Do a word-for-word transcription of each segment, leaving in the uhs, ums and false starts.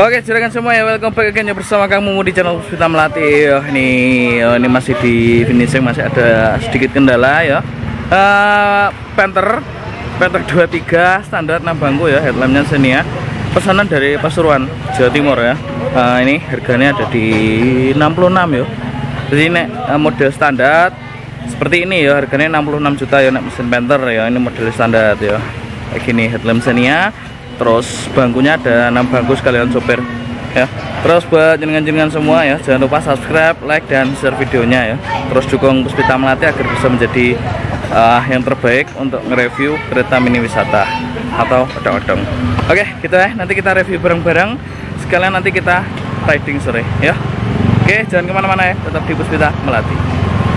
Oke, silakan semua ya, welcome back again ya bersama kamu di channel Puspita Melati. Oh, ini oh, ini masih di finishing, masih ada sedikit kendala ya. Uh, Panther Panther dua puluh tiga standar enam bangku ya, headlampnya Xenia. Pesanan dari Pasuruan, Jawa Timur ya. Uh, ini harganya ada di enam puluh enam ya. Jadi ini uh, model standar seperti ini ya, harganya enam puluh enam juta ya, nek mesin Panther ya. Ini model standar ya. Kayak gini headlamp Xenia. Terus bangkunya ada enam bangku sekalian sopir ya. Terus buat jenengan-jenengan semua ya, jangan lupa subscribe, like, dan share videonya ya. Terus dukung Puspita Melati agar bisa menjadi uh, yang terbaik untuk nge-review kereta mini wisata atau odong-odong. Oke, gitu ya, nanti kita review bareng-bareng, sekalian nanti kita riding sore ya. Oke, jangan kemana-mana ya, tetap di Puspita Melati.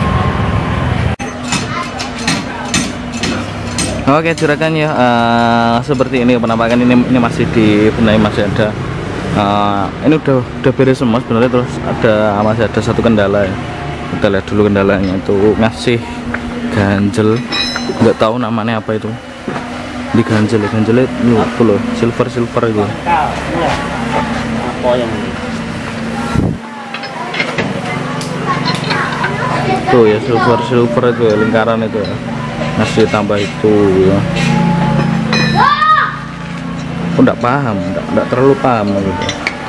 Oke, juragan ya, uh, seperti ini penampakan ini ini masih dibenahi, masih ada uh, ini udah udah beres semua sebenarnya. Terus ada masih ada satu kendala ya. Kita lihat dulu kendalanya, itu ngasih ganjel, nggak tahu namanya apa itu, di ganjel ganjel itu loh, silver silver itu. Tuh ya, silver silver itu ya, lingkaran itu ya. Masih tambah itu ya. Aku enggak paham, enggak, enggak terlalu paham gitu.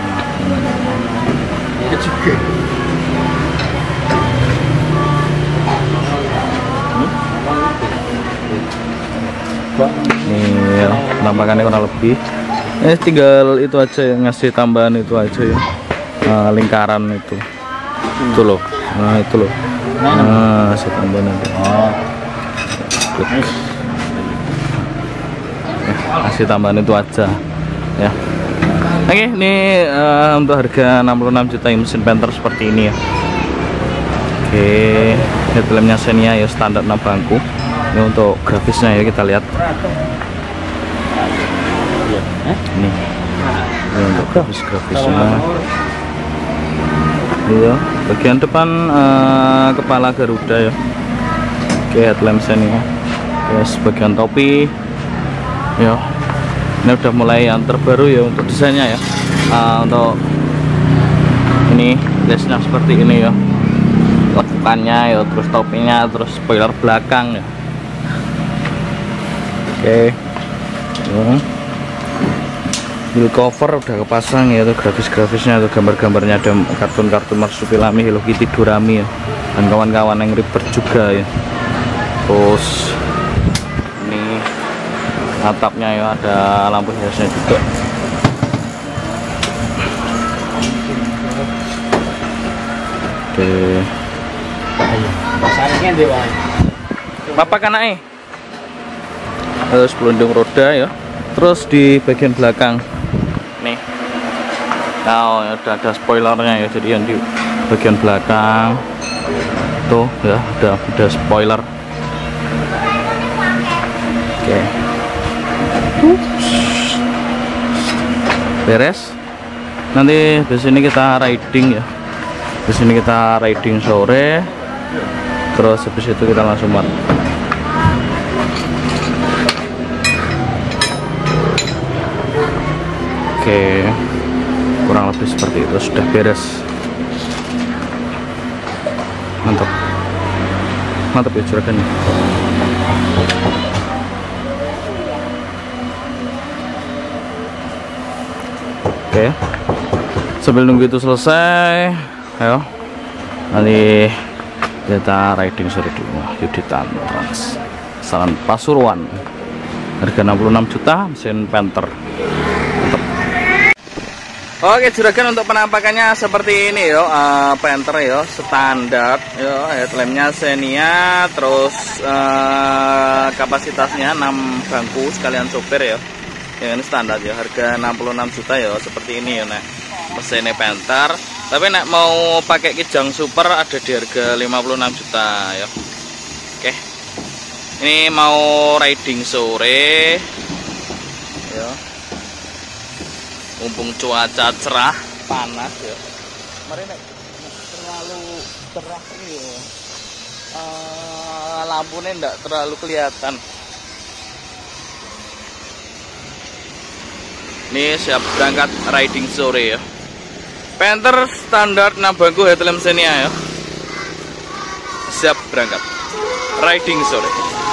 Nih ya, penampakannya kurang lebih. Ini tinggal itu aja ya, ngasih tambahan itu aja ya. Nah, lingkaran itu. Itu loh. Nah, itu loh. Nah, ngasih tambahan itu. Ya, kasih tambahan itu aja ya. Oke, ini uh, untuk harga enam puluh enam juta mesin Panther seperti ini ya. Oke, headlampnya Xenia ya, standar enam bangku. Ini untuk grafisnya ya, kita lihat ini, ini untuk grafis-grafisnya ya. Bagian depan uh, kepala Garuda ya. Oke, headlamp Xenia ya, sebagian topi ya. Ini udah mulai yang terbaru ya untuk desainnya ya. Uh, untuk ini lesnya seperti ini ya, lekukannya ya, terus topinya, terus spoiler belakang ya. Oke ya. Wheel cover udah kepasang ya, itu grafis-grafisnya, itu gambar-gambarnya, ada kartun-kartun Marsupilami, Hello Kitty, Dorami ya, dan kawan-kawan yang ribet juga ya. Terus ini atapnya ya, ada lampu hiasnya juga. Oke, apa kan eh? Terus pelindung roda ya. Terus di bagian belakang nih, nah ada ada spoilernya ya, jadi yang di bagian belakang tuh ya, ada ada spoiler. Oke, beres. Nanti di sini kita riding ya, di sini kita riding sore. Terus habis itu kita langsung mat. Oke, kurang lebih seperti itu, sudah beres. Mantap, mantap ya juragan. Oke, sambil nunggu itu selesai, ayo nanti kita riding sore dulu. Yuditan Trans Saran Pasuruan, harga enam puluh enam juta mesin Panther. Mantap. Oke juragan, untuk penampakannya seperti ini yo, uh, Panther yo, standar yo, headlampnya Xenia. Terus uh, kapasitasnya enam bangku sekalian sopir ya. Ya, ini standar ya, harga enam puluh enam juta ya, seperti ini ya nek mesinnya Panther. Tapi nek mau pakai kijang super ada di harga lima puluh enam juta ya. Oke, ini mau riding sore ya, mumpung cuaca cerah panas ya. Kemarin nek terlalu cerah ini ya, uh, lampunya enggak terlalu kelihatan. Ini siap berangkat riding sore ya. Panther standar enam bangku Headlamp Xenia ya. Siap berangkat riding sore.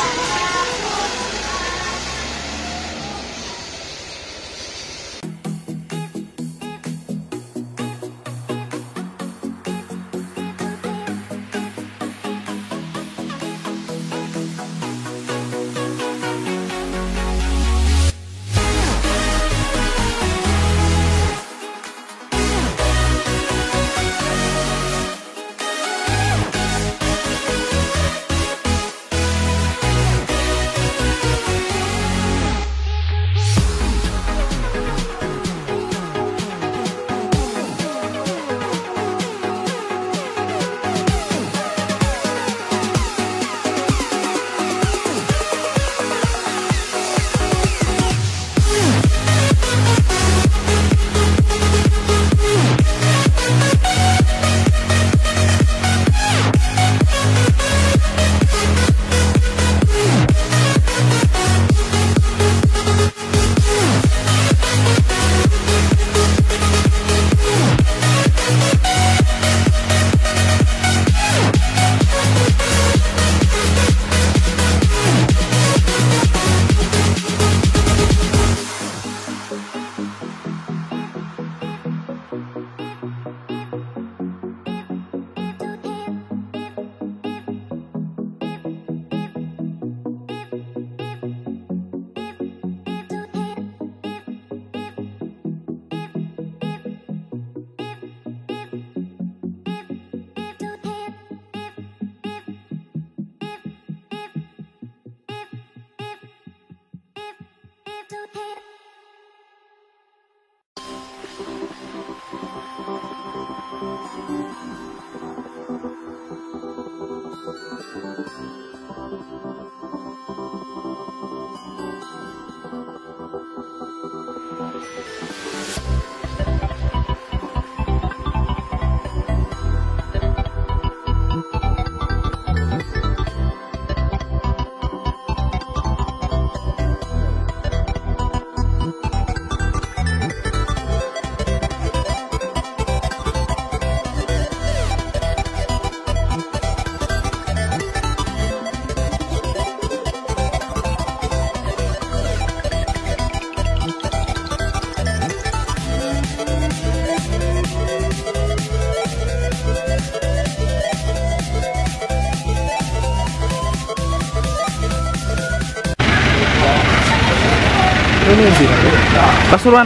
Pasuruan.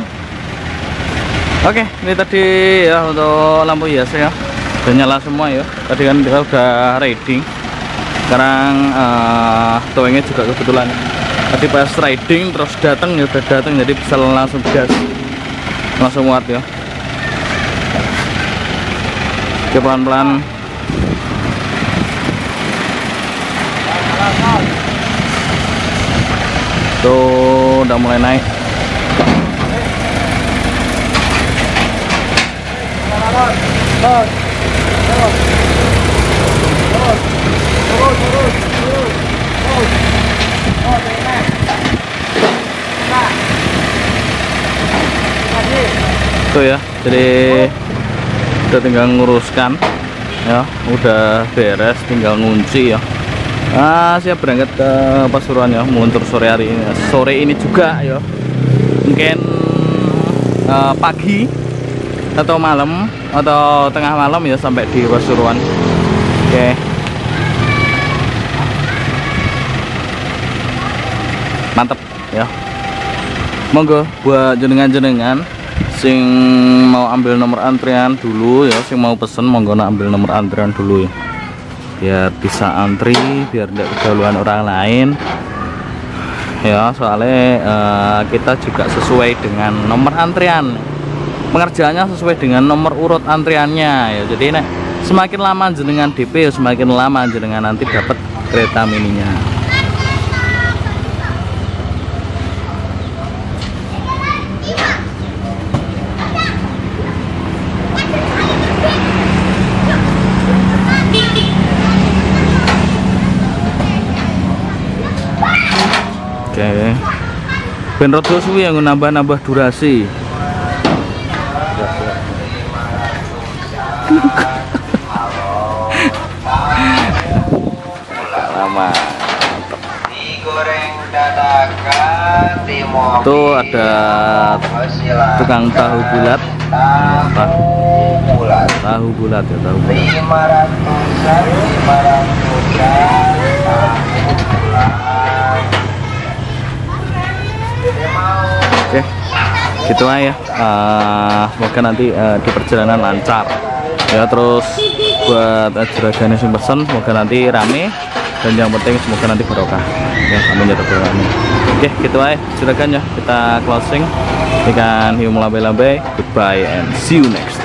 Oke, ini tadi ya untuk lampu hias ya, udah nyala semua ya. Tadi kan kita udah riding. Sekarang uh, towingnya juga kebetulan tadi pas riding terus datang ya, udah datang jadi bisa langsung gas, langsung muat ya. Oke, pelan-pelan. Tuh udah mulai naik. Tuh ya, jadi udah tinggal nguruskan ya, udah beres, tinggal ngunci ya. Nah, siap berangkat ke Pasuruan ya, meluncur sore hari ini, sore ini juga ya. Mungkin uh, pagi atau malam atau tengah malam ya sampai di Pasuruan. Oke. Mantep ya. Monggo buat jenengan-jenengan sing mau ambil nomor antrian dulu ya, sing mau pesen monggo nak ambil nomor antrian dulu ya, biar bisa antri, biar tidak kedahuluan orang lain ya. Soalnya uh, kita juga sesuai dengan nomor antrian, pengerjaannya sesuai dengan nomor urut antriannya ya. Jadi nek semakin lama jenengan D P ya semakin lama jenengan nanti dapat kereta mininya. Oke, ben rada suwi yang nambah-nambah durasi. Lama. Tuh ada tukang tahu bulat. Tahu bulat. Tahu bulat ya, tahu bulat. lima ratusan, lima ratusan. Oke, gitu aja. Uh, semoga nanti uh, di perjalanan lancar ya. Terus buat uh, juragan yang pesen, semoga nanti rame, dan yang penting semoga nanti barokah ya, amin ya rabbal alamin. Oke, gitu aja juragan ya, kita closing ikan hiu melambai-lambai. Goodbye and see you next.